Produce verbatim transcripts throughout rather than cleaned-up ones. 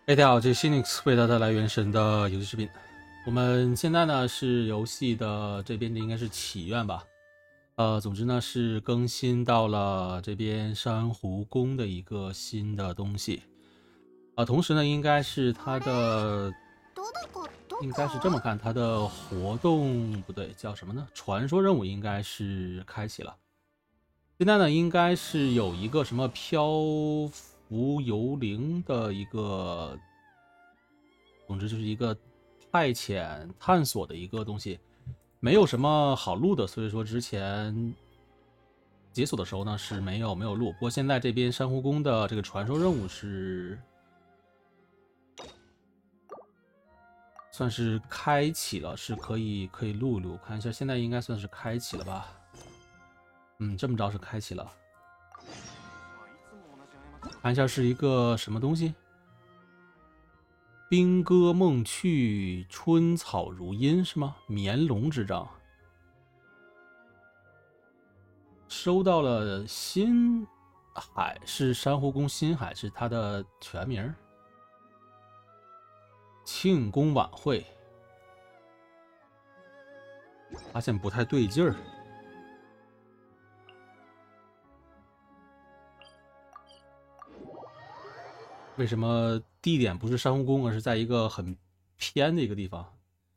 哎，大家好，这是 Phoenix 为大家带来原神的游戏视频。我们现在呢是游戏的这边的应该是祈愿吧，呃，总之呢是更新到了这边珊瑚宫的一个新的东西，啊、同时呢应该是它的，应该是这么看，它的活动不对，叫什么呢？传说任务应该是开启了。现在呢应该是有一个什么漂浮游灵的一个。总之就是一个派遣探索的一个东西，没有什么好录的，所以说之前解锁的时候呢是没有没有录。不过现在这边珊瑚宫的这个传说任务是算是开启了，是可以可以录一录，看一下现在应该算是开启了吧？嗯，这么着是开启了，看一下是一个什么东西。兵歌梦去，春草如茵是吗？绵龙之章，收到了新海，是珊瑚宫新海，是它的全名。庆功晚会，发现不太对劲儿。为什么地点不是珊瑚宫，而是在一个很偏的一个地方？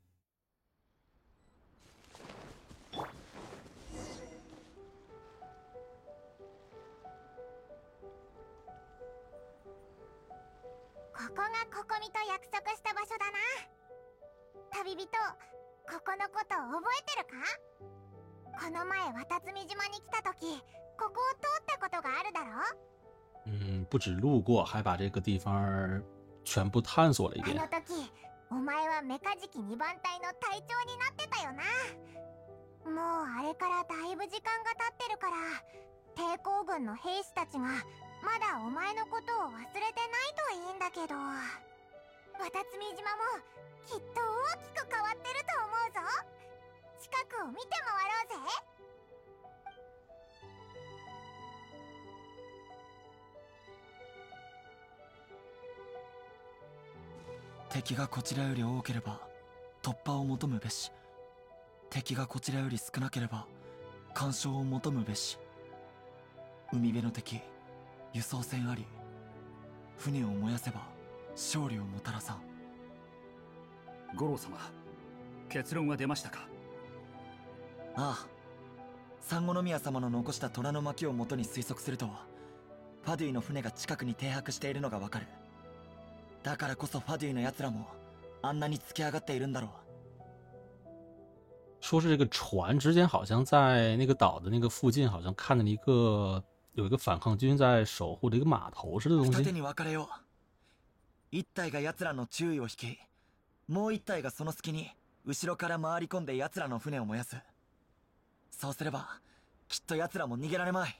ここがココミと約束した場所だな。旅人、ここのこと覚えてるか？この前渡積島に来た時、ここを通ったことがあるだろ？ 嗯，不止路过，还把这个地方全部探索了一遍。 あの時、お前はメカジキにばん隊の隊長になってたよな。もうあれからだいぶ時間が経ってるから、抵抗軍の兵士たちがまだお前のことを忘れてないといいんだけど、渡積島もきっと大きく変わってると思うぞ。近くを見て回ろうぜ。 敵がこちらより多ければ突破を求むべし、敵がこちらより少なければ干渉を求むべし。海辺の敵、輸送船あり、船を燃やせば勝利をもたらさん。 五郎様、結論は出ましたか？ ああ、三五宮様の残した虎の巻を元に推測すると、ファデュイの船が近くに停泊しているのがわかる。だからこそファデュイの奴らもあんなに突き上がっているんだろう。 说是这个船之前好像在那个岛的那个附近，好像看见了一个有一个反抗军在守护这个码头似的东西。 二手に分かれよう。一隊が奴らの注意を引き、もう一隊がその隙に後ろから回り込んで奴らの船を燃やす。そうすればきっと奴らも逃げられまい。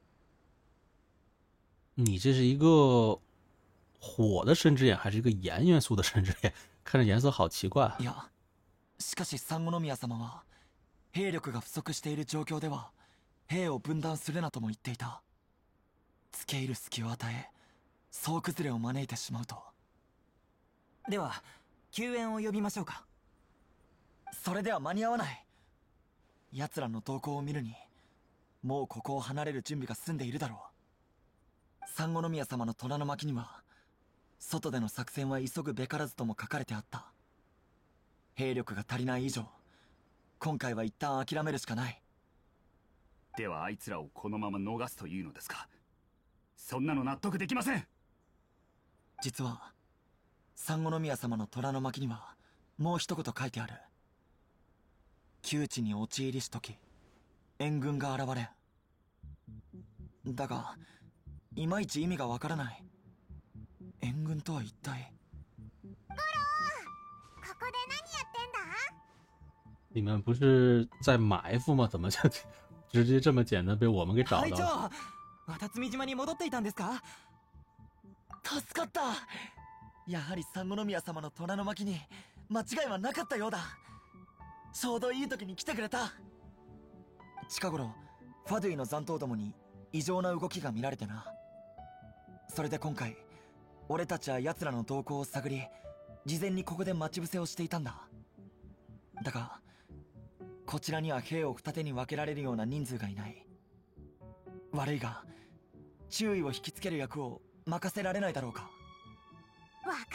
你这是一个火的神之眼，还是一个盐元素的神之眼？看着颜色好奇怪。 いや、しかし三五宮様は兵力が不足している状況では兵を分断するなとも言っていた。付け入る隙を与え、総崩れを招いてしまうと。 では救援を呼びましょうか。 それでは間に合わない。奴らの動向を見るに、もうここを離れる準備が済んでいるだろう。三五宮様の虎の巻には、外での作戦は急ぐべからずとも書かれてあった。兵力が足りない以上、今回は一旦諦めるしかない。 ではあいつらをこのまま逃すというのですか？そんなの納得できません。 実は三五宮様の虎の巻にはもう一言書いてある。窮地に陥りし時、援軍が現れん。だがいまいち意味がわからない。援軍とは一体。 ゴロー、ここで何やってんだ？ 你们不是在埋伏吗？怎么就直接这么简单被我们给找隊到了？ 長、渡積島に戻っていたんですか？ 助かった。やはり三五宮様の虎の巻に間違いはなかったようだ。ちょうどいい時に来てくれた。近頃ファドゥイの残党どもに異常な動きが見られてな。それで今回俺たちは奴らの動向を探り、事前にここで待ち伏せをしていたんだ。だがこちらには兵を二手に分けられるような人数がいない。悪いが注意を引きつける役を任せられないだろうか。 わかった。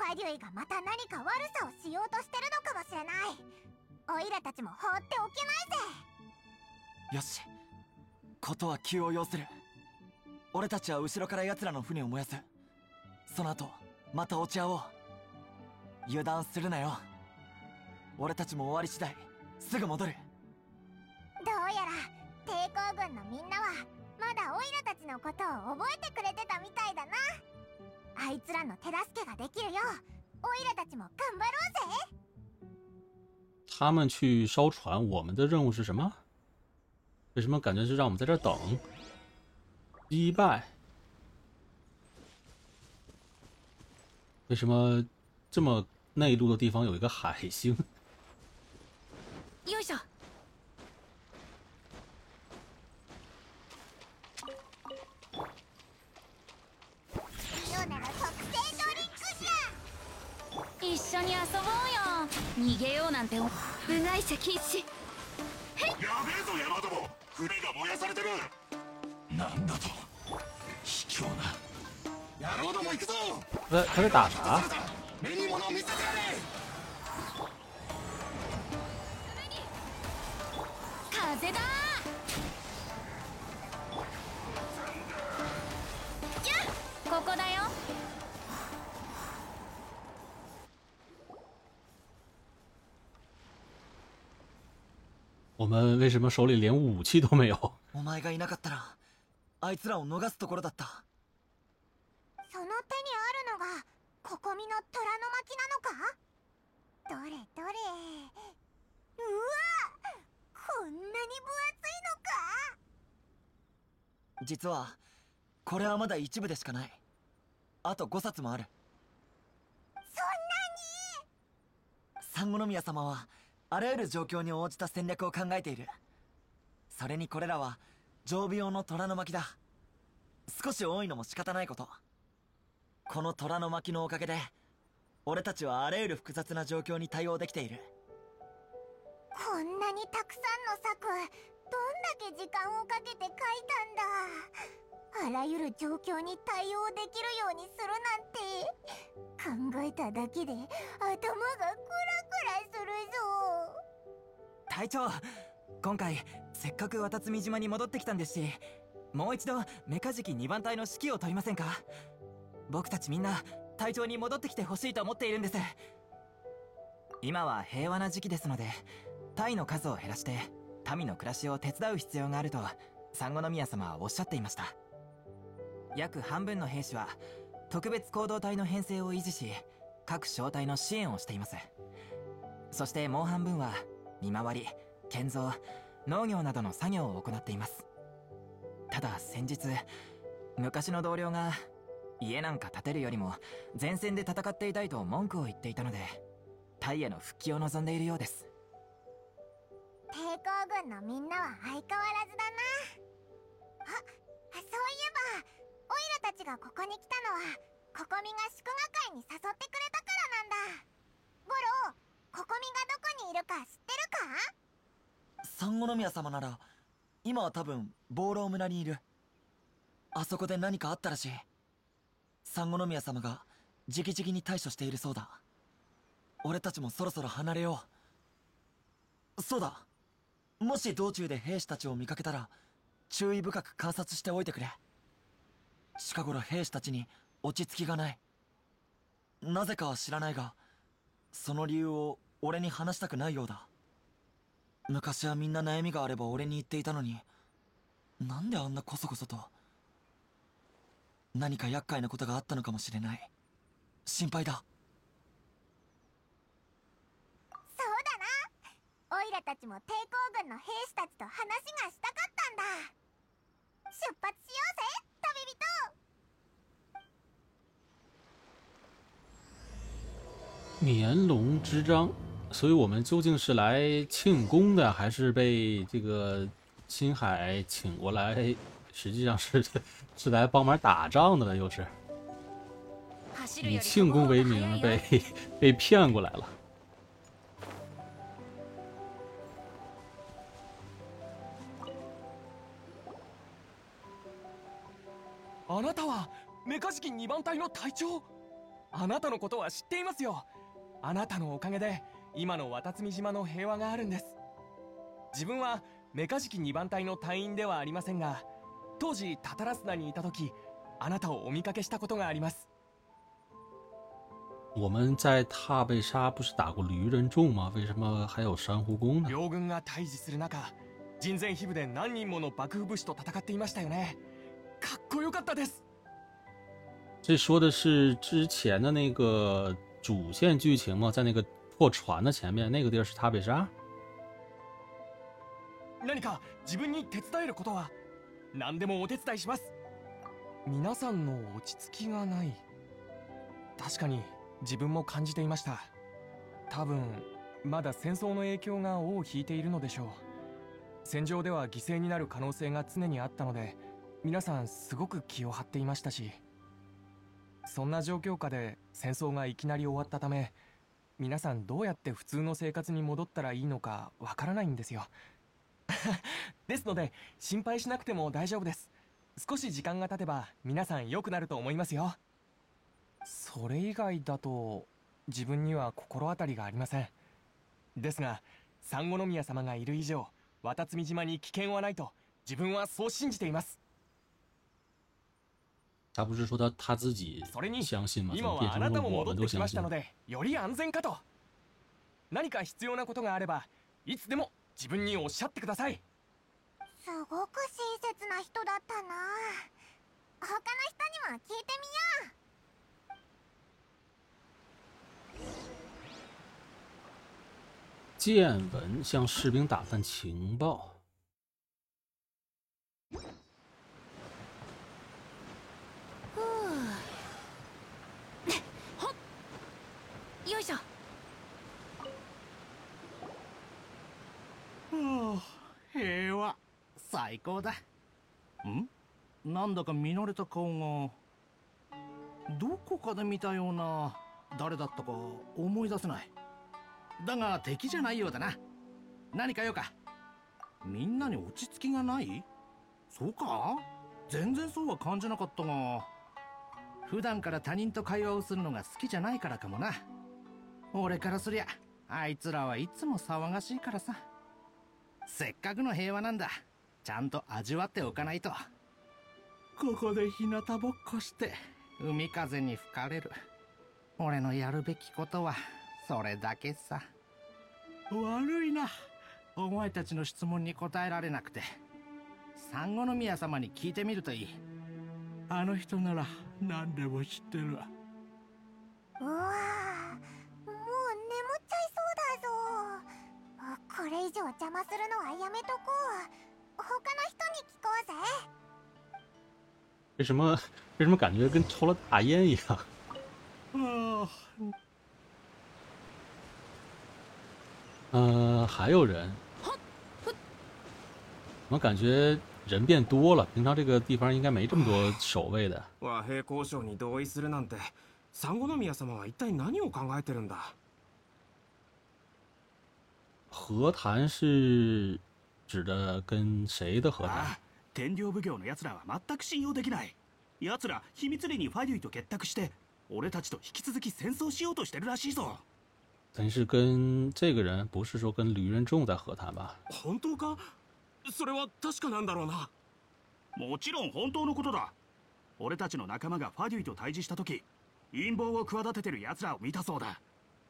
ファデュイがまた何か悪さをしようとしてるのかもしれない。オイラたちも放っておけないぜ。 よし、ことは急を要する。俺たちは後ろから奴らの船を燃やす。その後また落ち合おう。油断するなよ。俺たちも終わり次第すぐ戻る。 どうやら抵抗軍のみんなはまだオイラたちのことを覚えてくれてたみたいだな。あいつらの手助けができるようオイラたちも頑張ろうぜ。 他们去烧船，我们的任务是什么？为什么感觉是让我们在这儿等？击败？为什么这么内陆的地方有一个海星？ よいしょ。ヨネの特製ドリンクじゃ。 一緒に遊ぼうよ。逃げようなんて部外者禁止。 やべえぞヤマトも、船が燃やされてる。なんだと卑怯な野郎ども行くぞ。 他他在打啥？ 目に物を見せてやれ。 風だ。ここだよ。 我们为什么手里连武器都没有？ お前がいなかったらあいつらを逃すところだった。 その手にあるのがここみの虎の巻なのか。どれどれ。うわ、こんなに分厚いのか。 実はこれはまだ一部でしかない。あとごさつもある。 そんなに。 サンゴ宮様はあらゆる状況に応じた戦略を考えている。それにこれらは常備用の虎の巻だ。少し多いのも仕方ないこと。この虎の巻のおかげで俺たちはあらゆる複雑な状況に対応できている。 こんなにたくさんの策、どんだけ時間をかけて書いたんだ。あらゆる状況に対応できるようにするなんて考えただけで頭がクラクラするぞ。 隊長、今回せっかく渡積島に戻ってきたんですし、もう一度メカジキにばん隊の指揮を取りませんか。僕たちみんな隊長に戻ってきてほしいと思っているんです。今は平和な時期ですので、隊の数を減らして民の暮らしを手伝う必要があるとサンゴ宮様はおっしゃっていました。約半分の兵士は特別行動隊の編成を維持し、各小隊の支援をしています。そしてもう半分は見回り、建造、農業などの作業を行っています。ただ先日昔の同僚が家なんか建てるよりも前線で戦っていたいと文句を言っていたので、タイへの復帰を望んでいるようです。 抵抗軍のみんなは相変わらずだな。あ、そういえばオイラたちがここに来たのはココミが祝賀会に誘ってくれたからなんだ。ゴロ、ココミがどこにいるか知ってるか。 サンゴ宮様なら今は多分ボーロー村にいる。あそこで何かあったらしい。サンゴ宮様が直々に対処しているそうだ。俺たちもそろそろ離れよう。そうだ、もし道中で兵士たちを見かけたら注意深く観察しておいてくれ。近頃兵士たちに落ち着きがない。なぜかは知らないがその理由を俺に話したくないようだ。昔はみんな悩みがあれば俺に言っていたのに、なんであんなコソコソと。何か厄介なことがあったのかもしれない。心配だ。 そうだな、オイラたちも抵抗軍の兵士たちと話がしたかったんだ。出発しようぜ旅人。 绵龙之章，所以我们究竟是来庆功的，还是被这个青海请过来？实际上是是来帮忙打仗的了，又是。 以庆功为名被被骗过来了。 あなたはメカジキにばん隊の隊長。あなたのことは知っていますよ。あなたのおかげで今の渡積島の平和があるんです。自分はメカジキにばん隊の隊員ではありませんが、当時タタラスナにいた時あなたをお見かけしたことがあります。 我们在踏贝沙不是打过驴人众吗？为什么还有珊瑚宫呢？ 両軍が対峙する中、人前秘部で何人もの幕府武士と戦っていましたよね。かっこよかったです。 这说的是之前的那个主线剧情吗？在那个破船的前面那个地儿是塔北沙。 何か自分に手伝えることは何でもお手伝いします。皆さんの落ち着きがない。確かに自分も感じていました。多分まだ戦争の影響が尾を引いているのでしょう。戦場では犠牲になる可能性が常にあったので、皆さんすごく気を張っていましたし、そんな状況下で戦争がいきなり終わったため、皆さんどうやって普通の生活に戻ったらいいのかわからないんですよ。ですので心配しなくても大丈夫です。少し時間が経てば皆さん良くなると思いますよ。それ以外だと自分には心当たりがありません。ですが珊瑚宮様がいる以上、渡積島に危険はないと自分はそう信じています。 他不是说他他自己相信吗？怎么变成了我们都相信？ より安全かと。何か必要なことがあればいつでも自分におっしゃってください。 すごく親切な人だったな。他の人にも聞いてみよう。见闻向士兵打探情报。 よいしょ。 平和最高だ。ん？なんだか見慣れた顔がどこかで見たような。誰だったか思い出せない。だが敵じゃないようだな。何か用か？みんなに落ち着きがない？そうか？全然そうは感じなかったが、普段から他人と会話をするのが好きじゃないからかもな。俺からすりゃあいつらはいつも騒がしいからさ。せっかくの平和なんだ。ちゃんと味わっておかないと。ここで日向ぼっこして海風に吹かれる。俺のやるべきことはそれだけさ。悪いな、お前たちの質問に答えられなくて。珊瑚宮様に聞いてみるといい。あの人なら何でも知ってる。うわう。もう眠っちゃいそうだぞ。これ以上邪魔するのはやめとこう。他の人に聞こうぜ。 为什么为什么感觉跟抽了大烟一样？呃，还有人，我感觉人变多了。平常这个地方应该没这么多守卫的。 和平交渉に同意するなんて、珊瑚宮様は一体何を考えてるんだ？ 和談是指的跟谁的和談？ ああ、天領奉行の奴らは全く信用できない。奴ら秘密裏にファデュイと結託して、俺たちと引き続き戦争しようとしてるらしいぞ。 但是跟这个人不是说跟驴人众在和談吧？ 本当か？それは確かなんだろうな。 もちろん本当のことだ。俺たちの仲間がファデュイと対峙した時、陰謀を企ててる奴らを見たそうだ。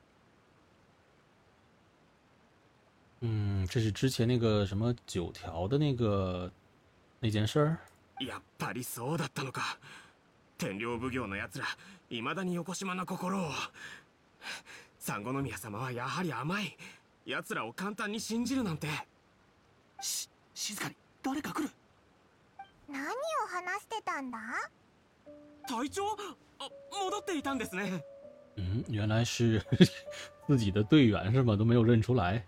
嗯，这是之前那个什么九条的那个那件事儿。 やっぱりそうだったのか。天領奉行の奴ら、未だに横島な心を。珊瑚宮様はやはり甘い。奴らを簡単に信じるなんて。 し、静かに。誰か来る。 何を話してたんだ？ 隊長？あ、戻っていたんですね。 嗯，原来是自己的队员是吗？都没有认出来。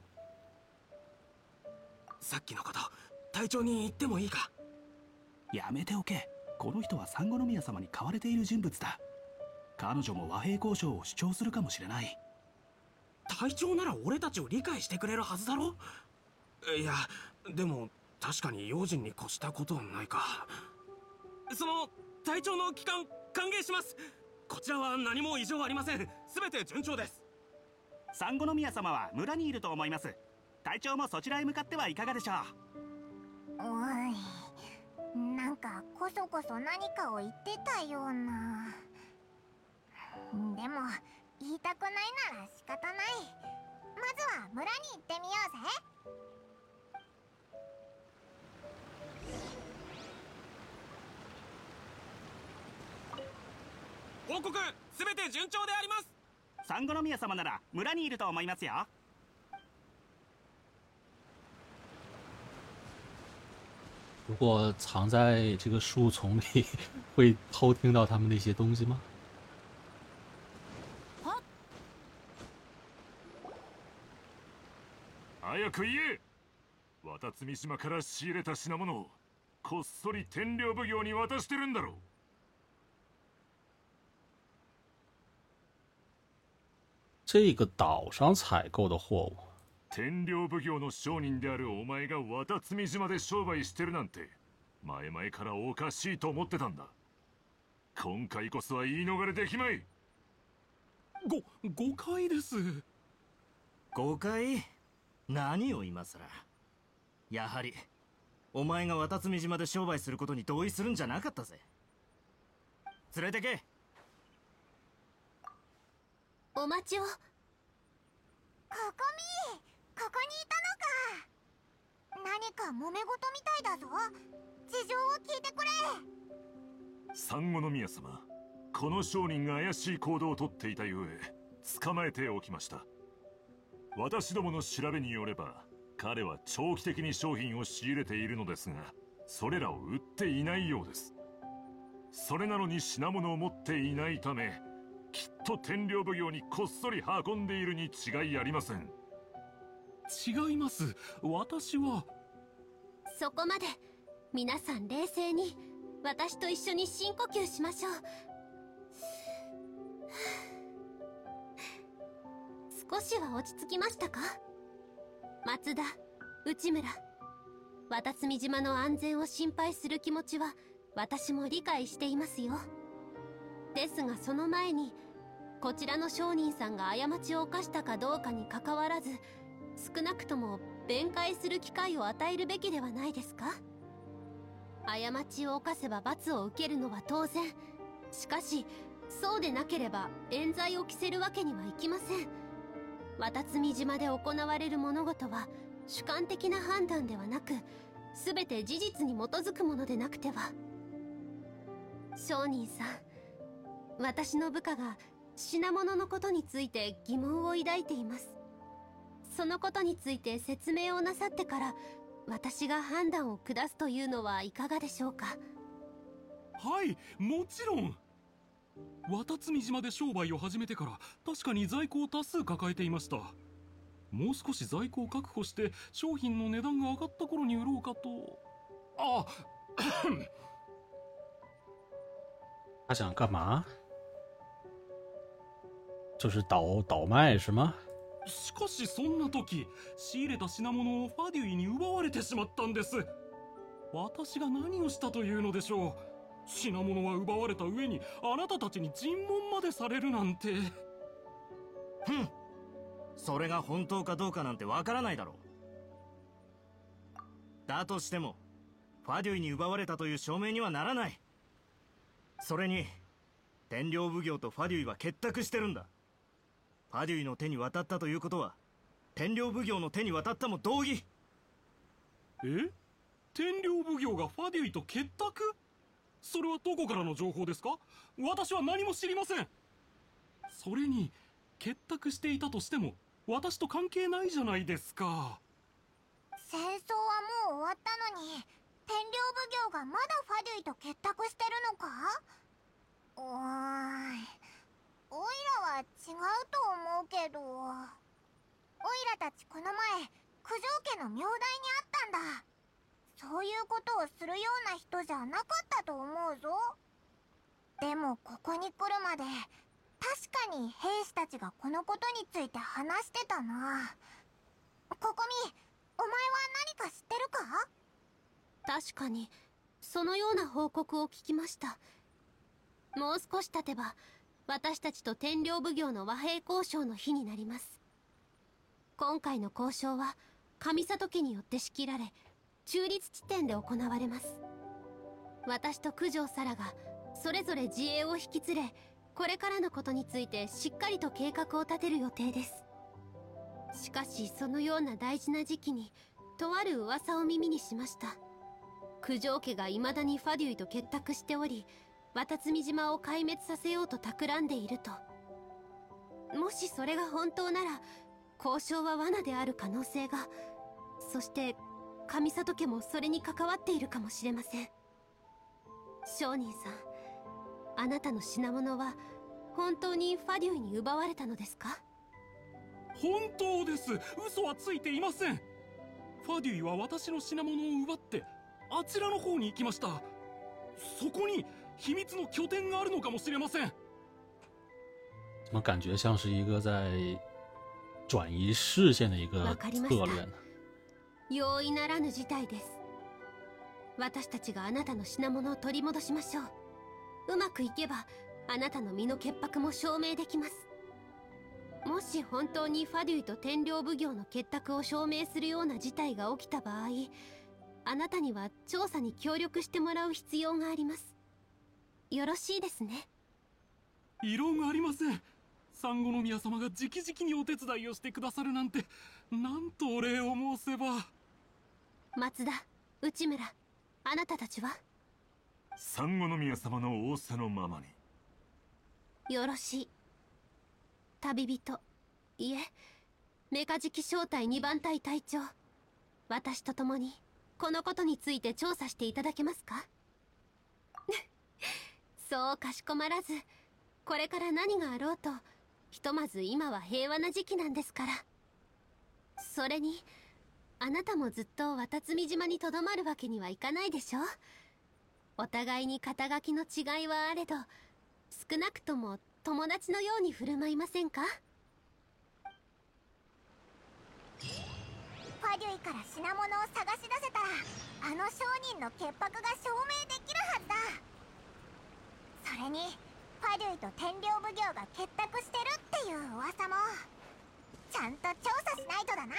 さっきのこと、隊長に言ってもいいか？ やめておけ。この人は珊瑚宮様に買われている人物だ。 彼女も和平交渉を主張するかもしれない。 隊長なら俺たちを理解してくれるはずだろ。いやでも確かに用心に越したことはないか。その隊長の帰還歓迎します。こちらは何も異常ありません。全て順調です。 三五宮様は村にいると思います。隊長もそちらへ向かってはいかがでしょう。 おい、なんかこそこそ何かを言ってたような。でも言いたくないなら仕方ない。まずは村に行ってみようぜ。 報告すべて順調であります。 三五宮様なら村にいると思いますよ。 如果藏在这个树丛里，会偷听到他们的一些东西吗？ 早く言え。渡積島から仕入れた品物をこっそり天領奉行に渡してるんだろう。 这个岛上采购的货物。 天領奉行の商人であるお前が渡積島で商売してるなんて前々からおかしいと思ってたんだ。今回こそは言い逃れできまい。 ご誤解です。 誤解？何を今さら。やはりお前が渡積島で商売することに同意するんじゃなかったぜ。連れてけ。 お待ちを。 ここみここにいたのか。何か揉め事みたいだぞ。事情を聞いてくれ。 三五宮様、この商人が怪しい行動をとっていたゆえ捕まえておきました。私どもの調べによれば彼は長期的に商品を仕入れているのですが、それらを売っていないようです。それなのに品物を持っていないため、きっと天領奉行にこっそり運んでいるに違いありません。 違います。私は。 そこまで。皆さん冷静に私と一緒に深呼吸しましょう。少しは落ち着きましたか？松田、内村、渡積島の安全を心配する気持ちは私も理解していますよ。ですがその前にこちらの商人さんが過ちを犯したかどうかにかかわらず、少なくとも弁解する機会を与えるべきではないですか？過ちを犯せば罰を受けるのは当然。しかしそうでなければ冤罪を着せるわけにはいきません。渡積島で行われる物事は主観的な判断ではなく、全て事実に基づくものでなくては。商人さん、私の部下が品物のことについて疑問を抱いています。そのことについて説明をなさってから私が判断を下すというのはいかがでしょうか？ はい、もちろん。渡積島で商売を始めてから確かに在庫を多数抱えていました。もう少し在庫を確保して商品の値段が上がった頃に売ろうかと。あ他想干嘛？就是倒倒卖是吗？ しかしそんな時、仕入れた品物をファデュイに奪われてしまったんです。私が何をしたというのでしょう。品物は奪われた上にあなたたちに尋問までされるなんて。 ふん、それが本当かどうかなんてわからないだろう。だとしてもファデュイに奪われたという証明にはならない。それに天領奉行とファデュイは結託してるんだ。ファデュイの手に渡ったということは天領奉行の手に渡ったも同義。 え？天領奉行がファデュイと結託？それはどこからの情報ですか？私は何も知りません。それに結託していたとしても私と関係ないじゃないですか。 戦争はもう終わったのに天領奉行がまだファデュイと結託してるのか？おーい、オイラは違うと思うけど。オイラたちこの前九条家の名代に会ったんだ。そういうことをするような人じゃなかったと思うぞ。でももここに来るまで確かに兵士たちがこのことについて話してたな。ココミ、お前は何か知ってるか？ 確かにそのような報告を聞きました。もう少し経てば私たちと天領奉行の和平交渉の日になります。今回の交渉は上里家によって仕切られ、中立地点で行われます。私と九条沙羅がそれぞれ自衛を引き連れ、これからのことについてしっかりと計画を立てる予定です。しかしそのような大事な時期にとある噂を耳にしました。九条家が未だにファデュイと結託しており、渡積島を壊滅させようと企んでいると。もしそれが本当なら交渉は罠である可能性が、そして上里家もそれに関わっているかもしれません。商人さん、あなたの品物は本当にファデュイに奪われたのですか？ 本当です。嘘はついていません。ファデュイは私の品物を奪ってあちらの方に行きました。そこに秘密の拠点があるのかもしれません。 怎么感觉像是一个在转移视线的一个策略呢？ 容易ならぬ事態です。私たちがあなたの品物を取り戻しましょう。うまくいけばあなたの身の潔白も証明できます。もし本当にファデュイと天領奉行の結託を証明するような事態が起きた場合、あなたには調査に協力してもらう必要があります。よろしいですね？ 異論がありません。三五宮様が直々にお手伝いをしてくださるなんて、なんとお礼を申せば。 松田、内村、あなたたちは？ 三五宮様の仰せのままに。 よろしい。旅人、いえ、メカジキ小隊にばん隊隊長、私と共にこのことについて調査していただけますか？そうかしこまらず、これから何があろうと、ひとまず今は平和な時期なんですから。それにあなたもずっと渡積島にとどまるわけにはいかないでしょ。お互いに肩書きの違いはあれど、少なくとも友達のように振る舞いませんか？ ファデュイから品物を探し出せたら、あの商人の潔白が証明できるはずだ。それにファデュイと天領奉行が結託してるっていう噂もちゃんと調査しないとだな。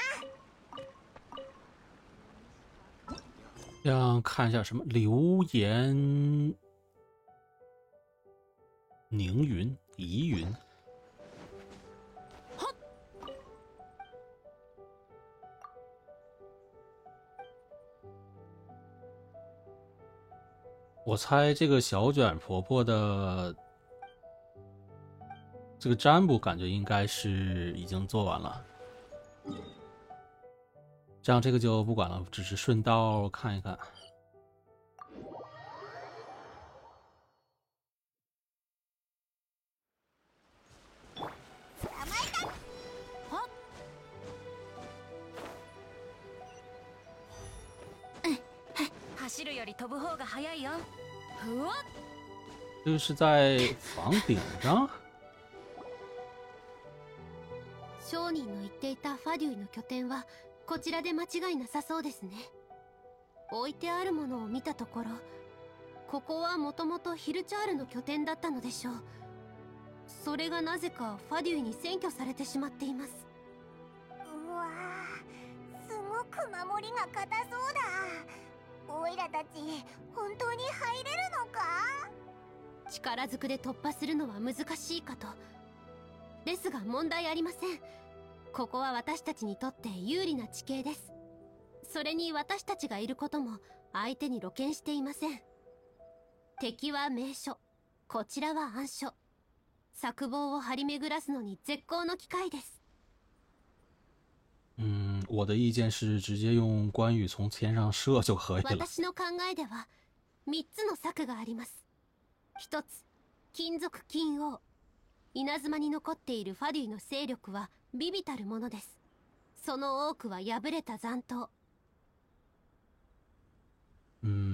这样看一下什么流言凝云疑云。我猜这个小卷婆婆的这个占卜感觉应该是已经做完了，这样这个就不管了，只是顺道看一看。 走るより飛ぶ方が早いよ。ふわっ。 这个是在房顶上。 商人の言っていたファデュイの拠点はこちらで間違いなさそうですね。置いてあるものを見たところ、ここはもともとヒルチャールの拠点だったのでしょう。それがなぜかファデュイに占拠されてしまっています。 うわー、すごく守りが堅そうだ。オイラたち本当に入れるのか？ 力ずくで突破するのは難しいかと。ですが問題ありません。ここは私たちにとって有利な地形です。それに私たちがいることも相手に露見していません。敵は名所、こちらは暗所。策謀を張り巡らすのに絶好の機会です。 嗯，我的意见是直接用关羽从天上射就可以了。 私の考えではみっつの策があります。ひとつ、金属金王。稲妻に残っているファデュイの勢力は微々たるものです。その多くは破れた残党。 嗯，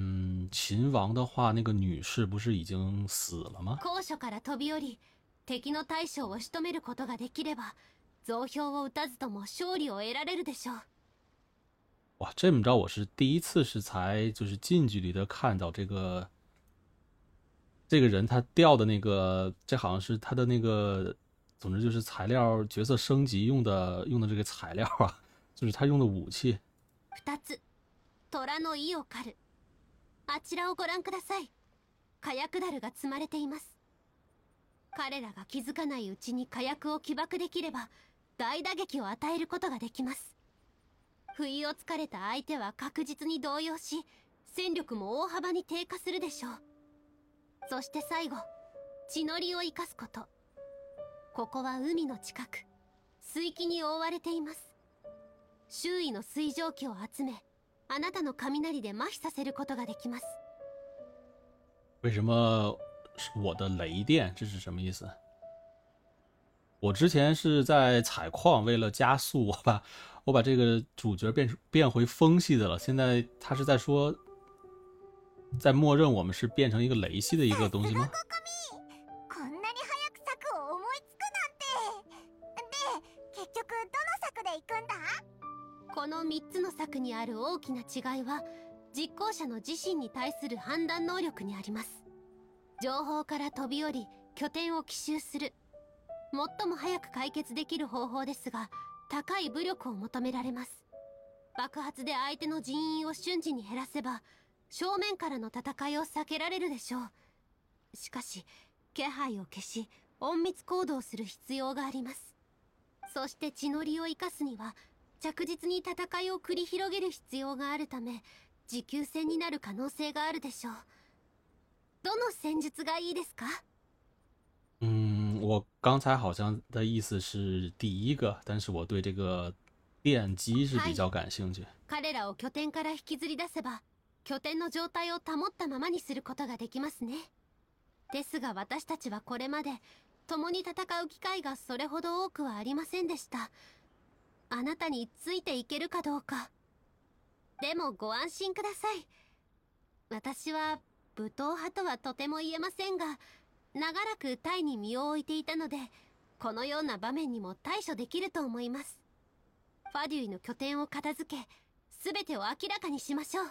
秦王的话，那个女士不是已经死了吗？ 高所から飛び降り、敵の大将を仕留めることができれば、増票を打たずとも勝利を得られるでしょう。 哇，这么着我是第一次是才就是近距离的看到这个这个人他掉的那个，这好像是他的那个，总之就是材料角色升级用的用的这个材料啊，就是他用的武器。 二つ、虎の意を狩る。あちらをご覧ください。火薬樽が積まれています。彼らが気づかないうちに火薬を起爆できれば大打撃を与えることができます。不意をつかれた相手は確実に動揺し、戦力も大幅に低下するでしょう。そして最後、血のりを生かすこと。ここは海の近く、水気に覆われています。周囲の水蒸気を集め、あなたの雷で麻痺させることができます。 为什么我的雷电？这是什么意思？我之前是在采矿，为了加速，我把我把这个主角变变回风系的了。现在他是在说，在默认我们是变成一个雷系的一个东西吗？ こんなに早く策を思いつくなんて。で、結局どの策で行くんだ？ このみっつの策にある大きな違いは、実行者の自身に対する判断能力にあります。情報から飛び降り、拠点を奇襲する。最も早く解決できる方法ですが、高い武力を求められます。爆発で相手の人員を瞬時に減らせば、正面からの戦いを避けられるでしょう。しかし、気配を消し、隠密行動する必要があります。そして血のりを生かすには、着実に戦いを繰り広げる必要があるため、持久戦になる可能性があるでしょう。どの戦術がいいですか？ 嗯，我刚才好像的意思是第一个，但是我对这个电击是比较感興趣。 彼らを拠点から引きずり出せば、拠点の状態を保ったままにすることができますね。ですが私たちはこれまで共に戦う機会がそれほど多くはありませんでした。あなたについていけるかどうか。でもご安心ください。私は武闘派とはとても言えませんが、長らくタイに身を置いていたので、このような場面にも対処できると思います。ファデュイの拠点を片付け、全てを明らかにしましょう。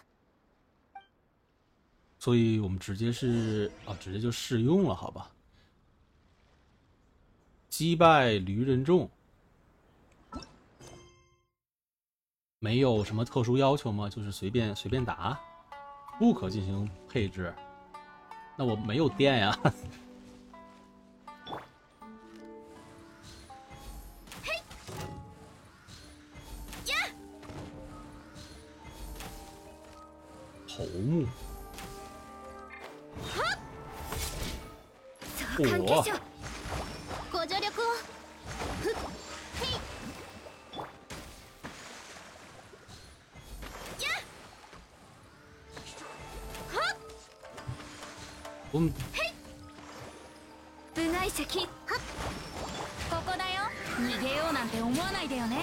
所以我们直接是啊，直接就试用了，好吧？击败驴人众，没有什么特殊要求吗？就是随便随便打，不可进行配置。那我没有电呀。头目。 そう関係者、ご助力を。ふっ、へい。やっ。はっ。 うん。 部外石。はっ。ここだよ。逃げようなんて思わないでよね。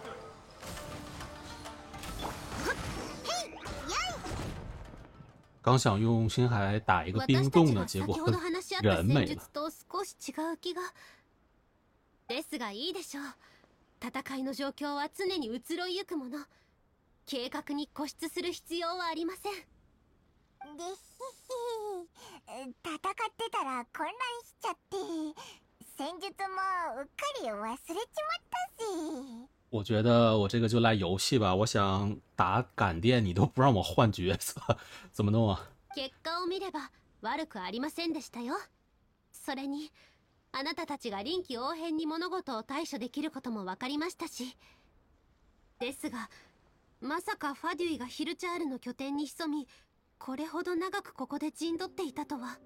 刚想用星海打一个冰冻呢，结果人没了。 と少し違う気が。ですがいいでしょう。戦いの状況は常に移ろいゆくもの。計画に固執する必要はありません。 でひひ、戦ってたら混乱しちゃって、戦術もうっかり忘れちまったし。 我觉得我这个就来游戏吧，我想打感电，你都不让我换角色，怎么弄啊？ 結果を見れば悪くありませんでしたよ。それにあなたたちが臨機応変に物事を対処できることも分かりましたし。ですがまさかファデュイがヒルチャールの拠点に潜み、これほど長くここで陣取っていたとは。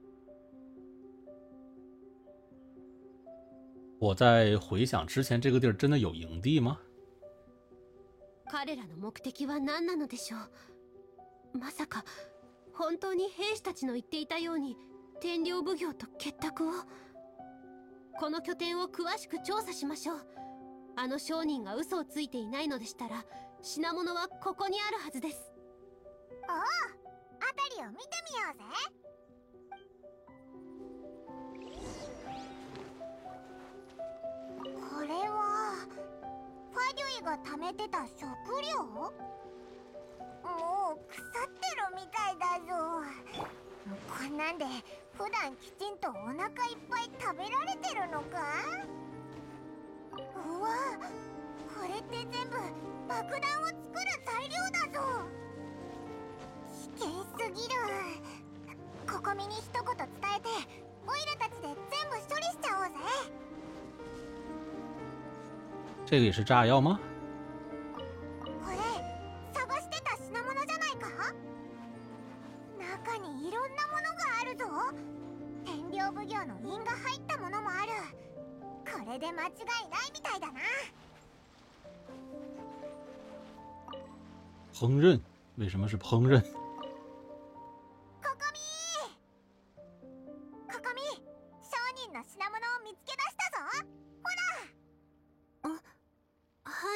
我在回想之前这个地儿真的有营地吗？ 彼らの目的は何なのでしょう。まさか本当に兵士たちの言っていたように天領奉行と結託を。この拠点を詳しく調査しましょう。あの商人が嘘をついていないのでしたら、品物はここにあるはずです。 ああ、 たりを見てみようぜ。これはファデュイが貯めてた食料？もう腐ってるみたいだぞ。こんなんで普段きちんとお腹いっぱい食べられてるのか？うわ、これって全部爆弾を作る材料だぞ。危険すぎる。ここみに一言伝えてオイラたちで全部処理しちゃおうぜ。 这个也是炸药吗？ これ探してた品物じゃないか？中にいろんなものがあるぞ。天領奉行の印が入ったものもある。これで間違いないみたいだな。 烹饪？为什么是烹饪？ ここみここみ、商人の品物を見つけ出したぞ。ほら。 あ、はい。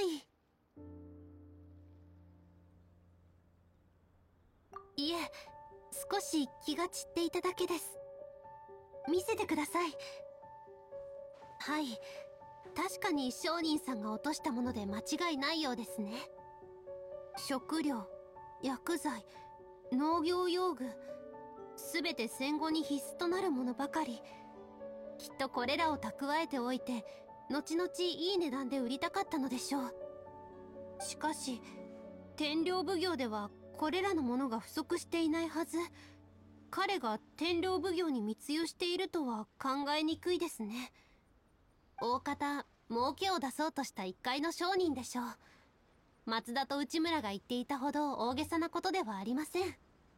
いえ、少し気が散っていただけです。見せてください。はい、確かに商人さんが落としたもので間違いないようですね。食料、薬剤、農業用具、すべて戦後に必須となるものばかり。きっとこれらを蓄えておいて後々いい値段で売りたかったのでしょう。しかし天領奉行ではこれらのものが不足していないはず。彼が天領奉行に密輸しているとは考えにくいですね。大方儲けを出そうとした一介の商人でしょう。松田と内村が言っていたほど大げさなことではありません。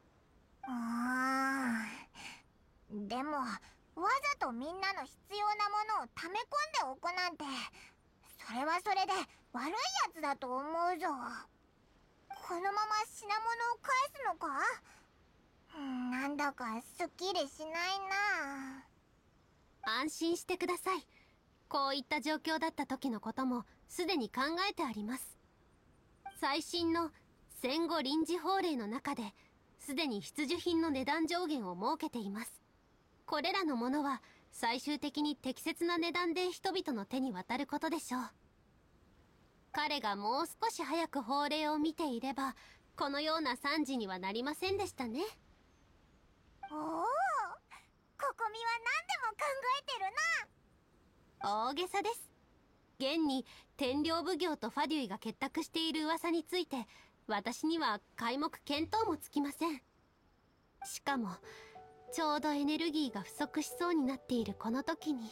あー、でもわざとみんなの必要なものを溜め込んでおくなんて、それはそれで悪いやつだと思うぞ。このまま品物を返すのか？なんだかすっきりしないな。 安心してください。こういった状況だった時のこともすでに考えてあります。最新の戦後臨時法令の中ですでに必需品の値段上限を設けています。これらのものは最終的に適切な値段で人々の手に渡ることでしょう。彼がもう少し早く法令を見ていればこのような惨事にはなりませんでしたね。 おお、ここみは何でも考えてるな。大げさです。現に天領奉行とファデュイが結託している噂について私には皆目見当もつきません。しかもちょうどエネルギーが不足しそうになっているこの時に。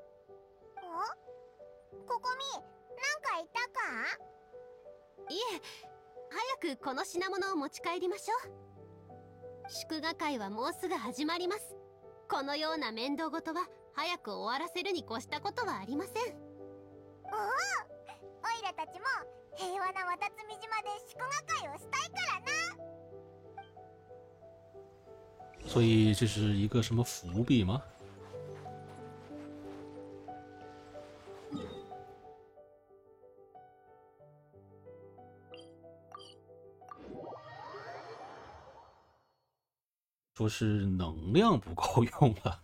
お？ここみ、なんかいたか？ いえ、早くこの品物を持ち帰りましょう。祝賀会はもうすぐ始まります。このような面倒事は早く終わらせるに越したことはありません。 おお、オイラたちも平和な渡積島で祝賀会をしたいからな。 所以这是一个什么伏笔吗？说是能量不够用了。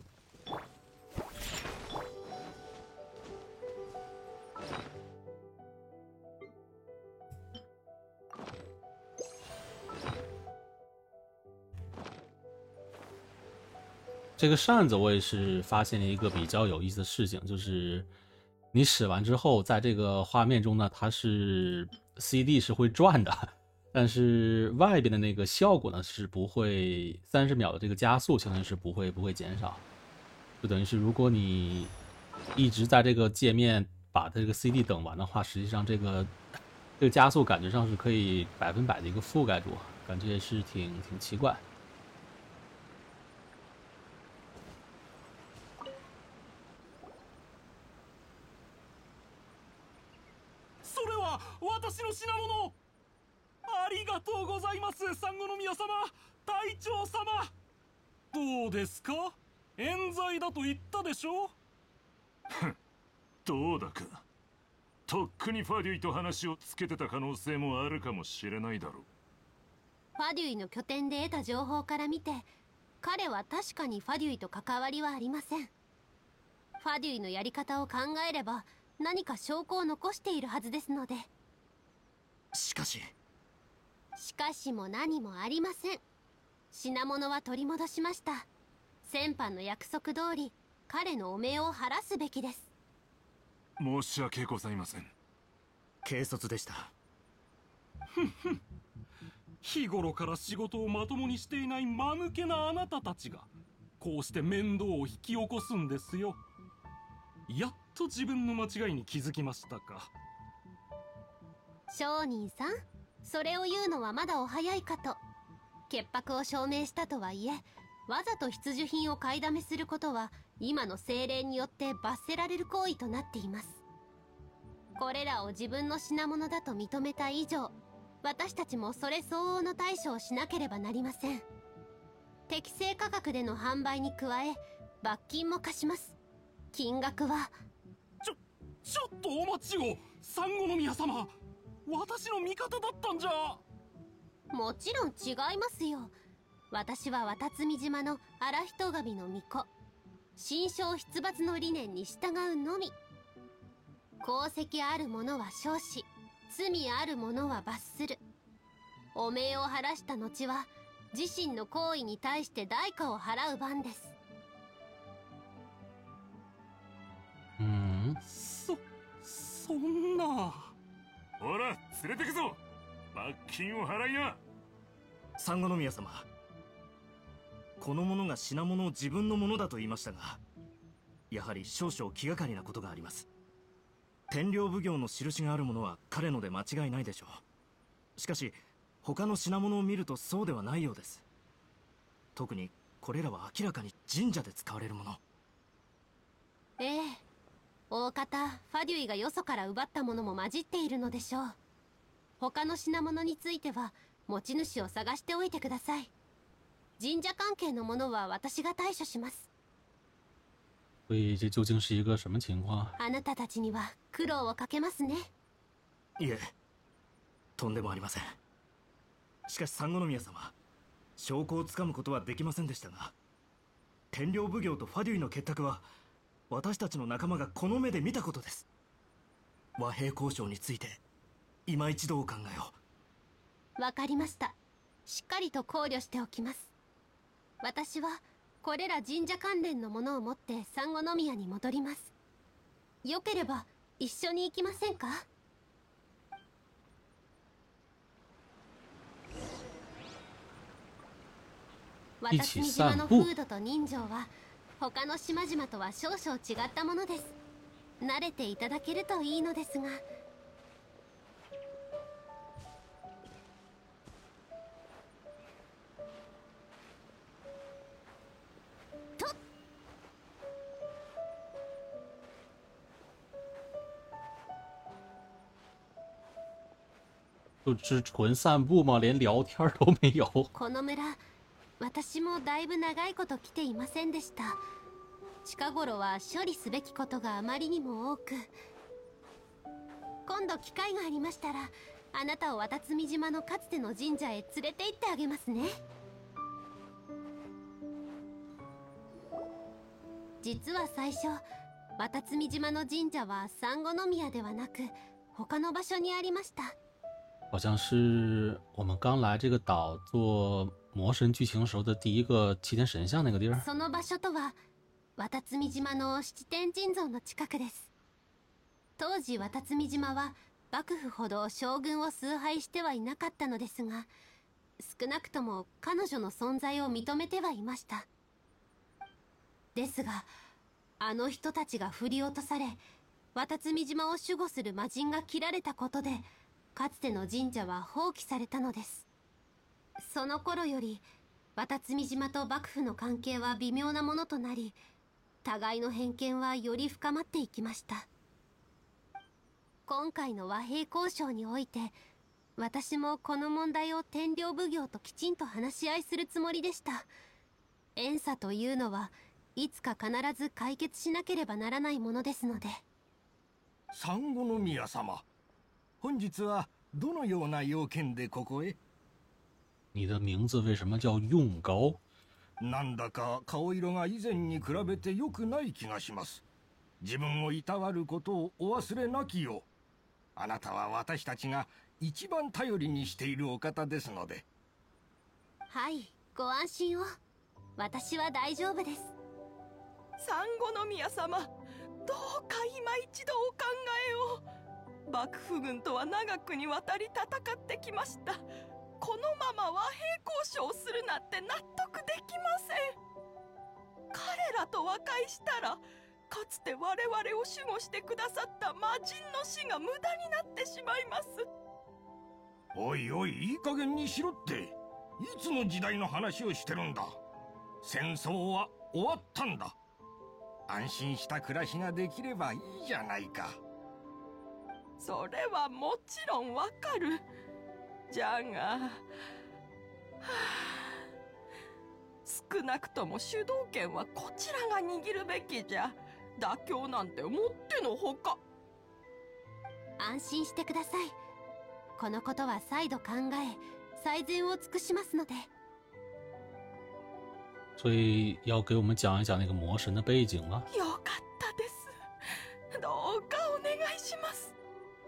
这个扇子我也是发现了一个比较有意思的事情，就是你使完之后，在这个画面中呢，它是 C D 是会转的，但是外边的那个效果呢是不会，三十秒的这个加速相当于是不会不会减少，就等于是如果你一直在这个界面把这个 C D 等完的话，实际上这个这个加速感觉上是可以百分百的一个覆盖住，感觉也是挺挺奇怪。 それは私の品物。ありがとうございます、産後宮様、隊長様。どうですか？冤罪だと言ったでしょう。 どうだか。とっくにファデュイと話をつけてた可能性もあるかもしれないだろう。 フファデュイの拠点で得た情報から見て、彼は確かにファデュイと関わりはありません。ファデュイのやり方を考えれば何か証拠を残しているはずですので。 しかししかしも何もありません。品物は取り戻しました。先般の約束通り彼の汚名を晴らすべきです。 申し訳ございません。 軽率でした。 ふんふん。日頃から仕事をまともにしていない間抜けなあなたたちがこうして面倒を引き起こすんですよ。やっと自分の間違いに気づきましたか。 商人さん、それを言うのはまだお早いかと。潔白を証明したとはいえ、わざと必需品を買いだめすることは今の政令によって罰せられる行為となっています。これらを自分の品物だと認めた以上、私たちもそれ相応の対処をしなければなりません。適正価格での販売に加え罰金も課します。金額はちょちょっとお待ちを、産後宮様。私の味方だったんじゃ。 もちろん違いますよ。私は渡積島の荒人神の巫女、心象出罰の理念に従うのみ。功績ある者は賞し、罪ある者は罰する。汚名を晴らした後は自身の行為に対して代価を払う番です。 うん。 そそんな。 ほら連れてくぞ。罰金を払いな。 産後宮様、この者が品物を自分のものだと言いましたが、やはり少々気がかりなことがあります。天領奉行の印があるものは彼ので間違いないでしょう。しかし他の品物を見るとそうではないようです。特にこれらは明らかに神社で使われるもの。 ええ、大方ファデュイがよそから奪ったものも混じっているのでしょう。他の品物については持ち主を探しておいてください。神社関係のものは私が対処します。 所以这究竟是一个什么情况？ あなたたちには苦労をかけますね。 いえ、とんでもありません。しかし産後宮様、証拠をつかむことはできませんでしたが、天領奉行とファデュイの結託は私たちの仲間がこの目で見たことです。和平交渉について今一度お考えを。 わかりました。しっかりと考慮しておきます。私はこれら神社関連のものを持って産後宮に戻ります。よければ一緒に行きませんか？渡積島の風土と人情は他の島々とは少々違ったものです。慣れていただけるといいのですが。 就只纯散步吗？连聊天都没有。 この村、私もだいぶ長いこと来ていませんでした。近頃は処理すべきことがあまりにも多く。今度機会がありましたら、あなたを渡積島のかつての神社へ連れて行ってあげますね。実は最初、渡積島の神社は産後宮ではなく他の場所にありました。 好像是我们刚来这个岛做魔神剧情时候的第一个七天神像那个地儿。 その場所とは渡積島の七天神像の近くです。当時渡積島は幕府ほど将軍を崇拝してはいなかったのですが、少なくとも彼女の存在を認めてはいました。ですがあの人たちが振り落とされ、渡積島を守護する魔人が切られたことで、かつての神社は放棄されたのです。その頃より渡積島と幕府の関係は微妙なものとなり、互いの偏見はより深まっていきました。今回の和平交渉において、私もこの問題を天領奉行ときちんと話し合いするつもりでした。怨嗟というのはいつか必ず解決しなければならないものですので。 産後宮様、本日はどのような要件でここへ？ 你的名字为什么叫用高？ なんだか顔色が以前に比べて良くない気がします。自分をいたわることをお忘れなきよう。あなたは私たちが一番頼りにしているお方ですので。 はい、ご安心を。私は大丈夫です。 産後宮様、どうか今一度お考えを。幕府軍とは長くにわたり戦ってきました。このまま和平交渉するなんて納得できません。彼らと和解したら、かつて我々を守護してくださった魔人の死が無駄になってしまいます。 おいおい、いい加減にしろって。いつの時代の話をしてるんだ。戦争は終わったんだ。安心した暮らしができればいいじゃないか。 それはもちろんわかる。じゃが、はあ、少なくとも主導権はこちらが握るべきじゃ。妥協なんてもってのほか。 安心してください。このことは再度考え、最善を尽くしますので。 所以要给我们讲一讲那个魔神的背景吗？ よかったです。どうかお願いします。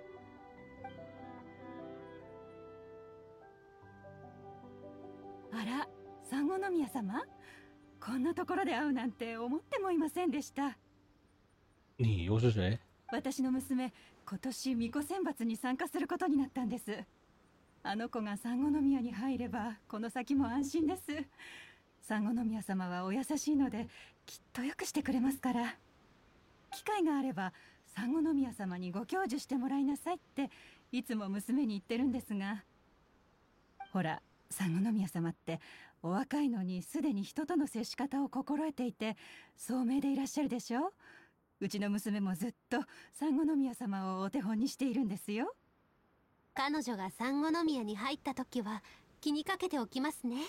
あら、産後宮様、こんなところで会うなんて思ってもいませんでした。 你又是谁？ 私の娘、今年巫女選抜に参加することになったんです。あの子が産後宮に入ればこの先も安心です。産後宮様はお優しいのできっとよくしてくれますから。機会があれば産後宮様にご教授してもらいなさいっていつも娘に言ってるんですが、ほら、産後宮様ってお若いのにすでに人との接し方を心得ていて聡明でいらっしゃるでしょ。うちの娘もずっと産後宮様をお手本にしているんですよ。 彼女が産後宮に入った時は気にかけておきますね。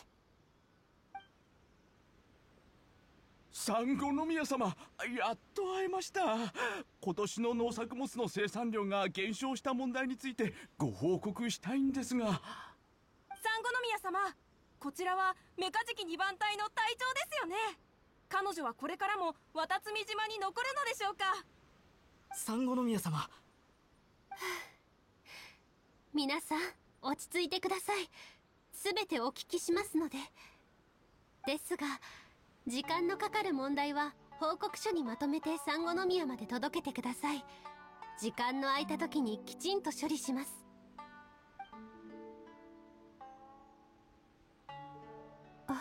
産後宮様、やっと会えました。今年の農作物の生産量が減少した問題についてご報告したいんですが。 産後宮様、こちらはメカジキにばん隊の隊長ですよね。彼女はこれからも渡積島に残るのでしょうか。 産後宮様、 皆さん落ち着いてください。すべてお聞きしますので。ですが時間のかかる問題は報告書にまとめて産後宮まで届けてください。時間の空いた時にきちんと処理します。あ、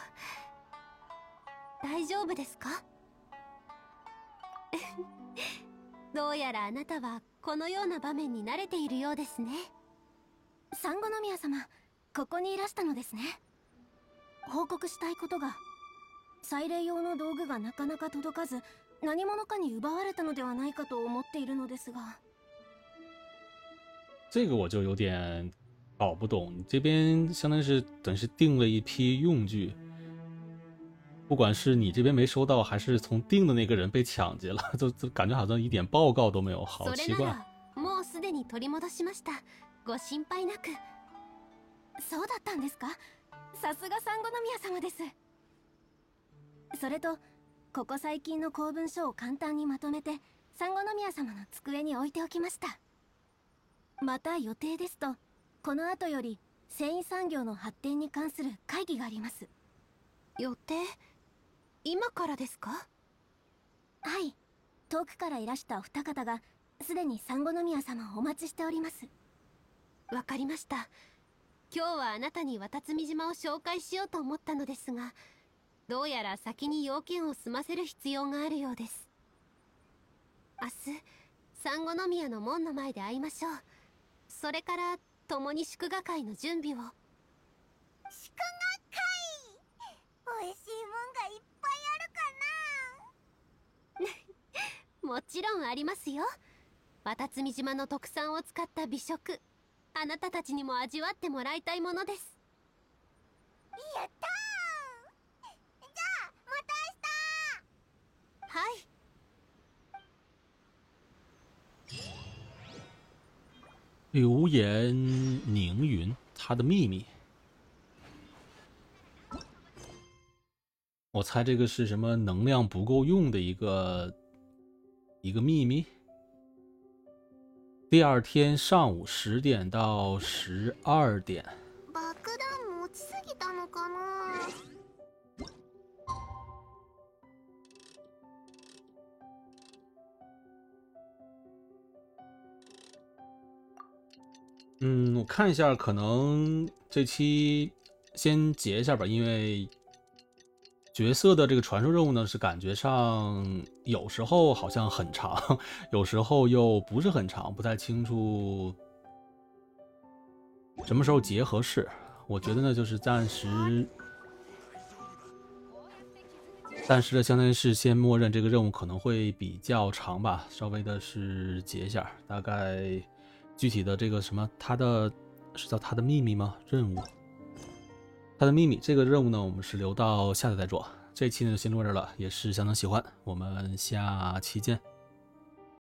大丈夫ですか？どうやらあなたはこのような場面に慣れているようですね。 産後宮様、ここにいらしたのですね。報告したいことが。祭礼用の道具がなかなか届かず、何者かに奪われたのではないかと思っているのですが。 这个我就有点搞不懂，你这边相当于是等于是订了一批用具，不管是你这边没收到，还是从订的那个人被抢劫了，就就感觉好像一点报告都没有，好奇怪。 もうすでに取り戻しました。ご心配なく。 そうだったんですか。さすが産後宮様です。それと、ここ最近の公文書を簡単にまとめて産後宮様の机に置いておきました。また予定ですと、この後より繊維産業の発展に関する会議があります。 予定？今からですか？ はい、遠くからいらしたお二方がすでに産後宮様をお待ちしております。 わかりました。今日はあなたに渡積島を紹介しようと思ったのですが、どうやら先に要件を済ませる必要があるようです。明日産後宮の門の前で会いましょう。それから共に祝賀会の準備を。祝賀会、おいしいもんがいっぱいあるかな。もちろんありますよ。渡積島の特産を使った美食、あなたたちにも味わってもらいたいものです。 やったー。 はい。 流言凝云，他的秘密。 我猜这个是什么能量不够用的一个一个秘密。第二天上午十点到十二点。 爆弾持ちすぎたのかな。 嗯，我看一下，可能这期先结一下吧，因为角色的这个传授任务呢，是感觉上有时候好像很长，有时候又不是很长，不太清楚什么时候结合适。我觉得呢，就是暂时暂时的，相当于是先默认这个任务可能会比较长吧，稍微的是结一下，大概。具体的这个什么，他的是叫他的秘密吗？任务，他的秘密这个任务呢，我们是留到下次再做。这期呢就先录这儿了，也是相当喜欢，我们下期见。